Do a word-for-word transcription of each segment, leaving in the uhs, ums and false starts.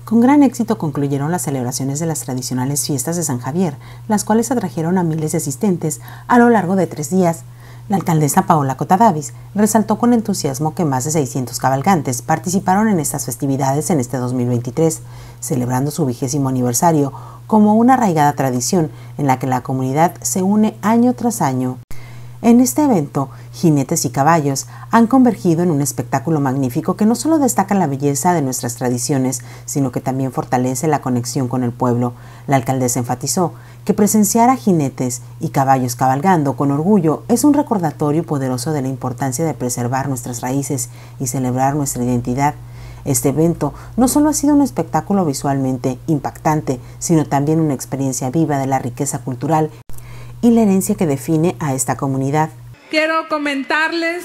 Con gran éxito concluyeron las celebraciones de las tradicionales fiestas de San Javier, las cuales atrajeron a miles de asistentes a lo largo de tres días. La alcaldesa Paola Cota Davis resaltó con entusiasmo que más de seiscientos cabalgantes participaron en estas festividades en este dos mil veintitrés, celebrando su vigésimo aniversario como una arraigada tradición en la que la comunidad se une año tras año. En este evento, jinetes y caballos han convergido en un espectáculo magnífico que no solo destaca la belleza de nuestras tradiciones, sino que también fortalece la conexión con el pueblo. La alcaldesa enfatizó que presenciar a jinetes y caballos cabalgando con orgullo es un recordatorio poderoso de la importancia de preservar nuestras raíces y celebrar nuestra identidad. Este evento no solo ha sido un espectáculo visualmente impactante, sino también una experiencia viva de la riqueza cultural y la herencia que define a esta comunidad. Quiero comentarles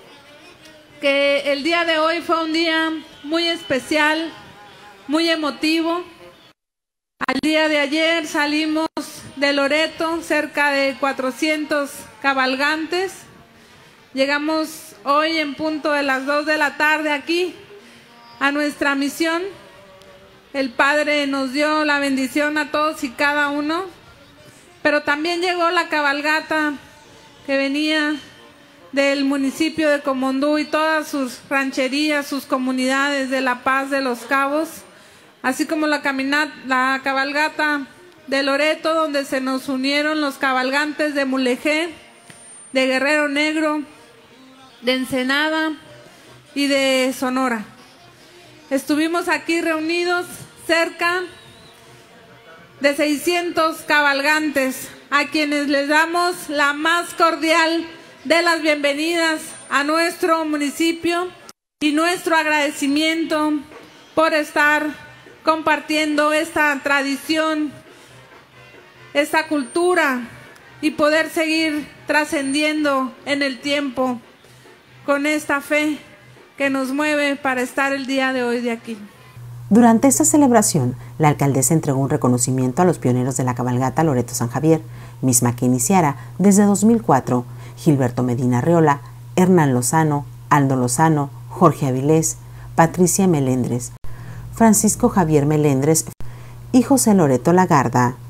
que el día de hoy fue un día muy especial, muy emotivo. Al día de ayer salimos de Loreto, cerca de cuatrocientos cabalgantes. Llegamos hoy en punto de las dos de la tarde aquí a nuestra misión. El Padre nos dio la bendición a todos y cada uno. Pero también llegó la cabalgata que venía del municipio de Comondú y todas sus rancherías, sus comunidades de La Paz de los Cabos, así como la, caminata, la cabalgata de Loreto, donde se nos unieron los cabalgantes de Mulegé, de Guerrero Negro, de Ensenada y de Sonora. Estuvimos aquí reunidos cerca de seiscientos cabalgantes, a quienes les damos la más cordial de las bienvenidas a nuestro municipio y nuestro agradecimiento por estar compartiendo esta tradición, esta cultura y poder seguir trascendiendo en el tiempo con esta fe que nos mueve para estar el día de hoy de aquí. Durante esta celebración, la alcaldesa entregó un reconocimiento a los pioneros de la cabalgata Loreto San Javier, misma que iniciara desde dos mil cuatro, Gilberto Medina Reola, Hernán Lozano, Aldo Lozano, Jorge Avilés, Patricia Melendres, Francisco Javier Melendres y José Loreto Lagarda.